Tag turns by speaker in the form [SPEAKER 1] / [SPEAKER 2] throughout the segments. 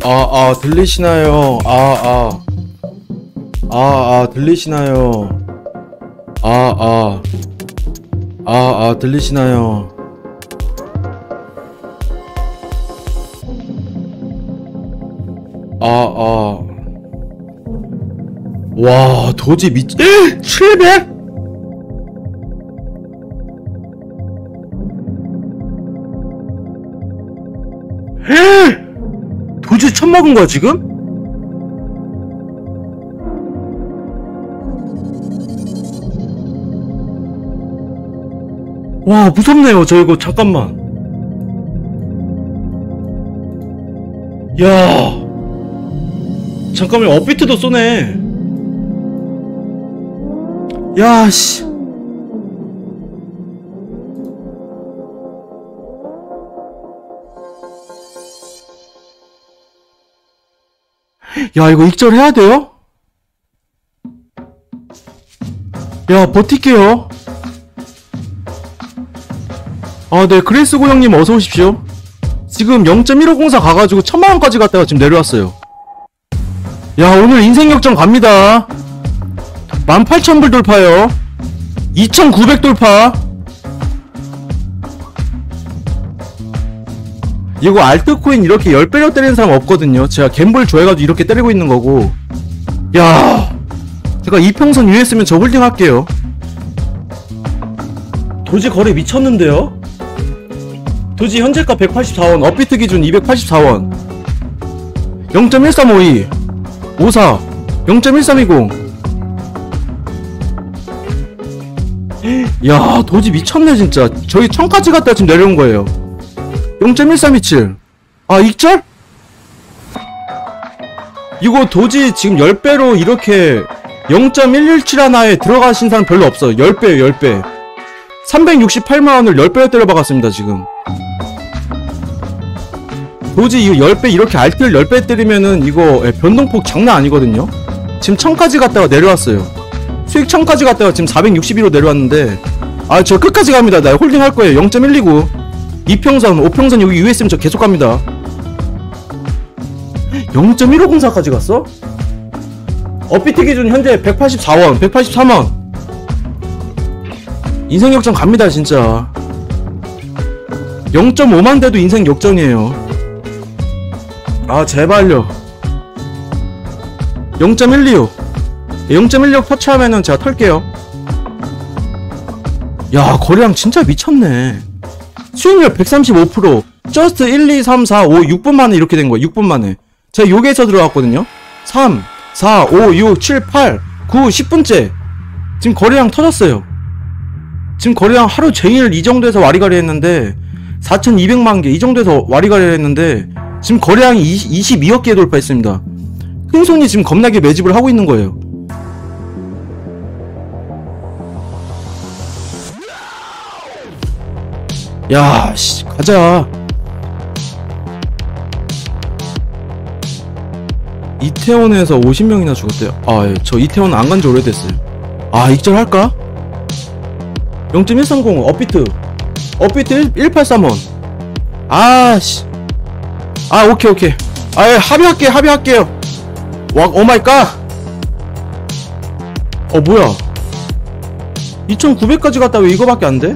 [SPEAKER 1] 들리시나요? 들리시나요? 들리시나요? 와, 도지 700? 도지 첫 먹은 거야, 지금? 와, 무섭네요. 저 이거 잠깐만. 야, 잠깐만. 업비트도 쏘네. 야, 씨. 야, 이거 익절해야 돼요? 야, 버틸게요. 네, 그레이스고 형님 어서 오십시오. 지금 0.1504 가가지고 1000만원까지 갔다가 지금 내려왔어요. 야, 오늘 인생 역전 갑니다. 18,000불 돌파요. 2,900 돌파. 이거 알트코인 이렇게 10배로 때리는 사람 없거든요. 제가 갬블 좋아해가지고 이렇게 때리고 있는 거고. 야, 제가 이평선 위에 있으면 저 홀딩 할게요. 도지 거래 미쳤는데요? 도지 현재가 184원, 업비트 기준 284원. 0.1352 54 0.1320. 야, 도지 미쳤네 진짜. 저희 1000까지 갔다가 지금 내려온 거예요. 0.1327. 익절? 이거 도지 지금 10배로 이렇게 0.117 하나에 들어가신 사람 별로 없어요. 10배에요, 10배. 368만원을 10배로 때려박았습니다, 지금. 도지 이거 10배, 이렇게 알트를 10배 때리면은 이거 변동폭 장난 아니거든요? 지금 1000까지 갔다가 내려왔어요. 수익 1000까지 갔다가 지금 461로 내려왔는데, 저 끝까지 갑니다. 나 홀딩 할 거예요. 0.129. 2평선, 5평선 여기 위에 있으면 저 계속 갑니다. 0.1504까지 갔어? 업비트 기준 현재 184원, 183원. 인생 역전 갑니다, 진짜. 0.5만 돼도 인생 역전이에요. 제발요. 0.126. 0.16 터치하면은 제가 털게요. 야, 거래량 진짜 미쳤네. 수익률 135%. 저스트 1, 2, 3, 4, 5, 6분 만에 이렇게 된 거예요. 6분 만에. 제가 요게에서 들어갔거든요. 3, 4, 5, 6, 7, 8, 9, 10분째. 지금 거래량 터졌어요. 지금 거래량 하루 종일 이 정도에서 와리가리 했는데 4,200만 개 이 정도에서 와리가리 했는데 지금 거래량이 22억 개 돌파했습니다. 큰손이 지금 겁나게 매집을 하고 있는 거예요. 야, 씨, 가자. 이태원에서 50명이나 죽었대요. 예, 저 이태원 안 간지 오래됐어요. 익절할까? 0.130 업비트 1831. 씨. 오케이. 합의할게요. 와, 오마이갓. 뭐야. 2900까지 갔다 왜 이거밖에 안 돼?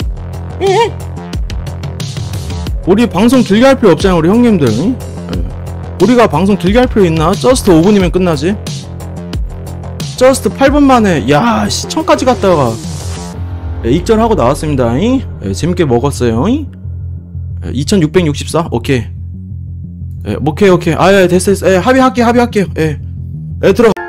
[SPEAKER 1] 우리 방송 길게 할 필요 없잖아, 우리 형님들. 우리가 방송 길게 할 필요 있나? 저스트 5분이면 끝나지. 저스트 8분 만에, 야, 씨, 1000까지 갔다가 익전하고 나왔습니다. 재밌게 먹었어요. 2664. 오케이. 오케이. 됐어. 합의할게요. 들어.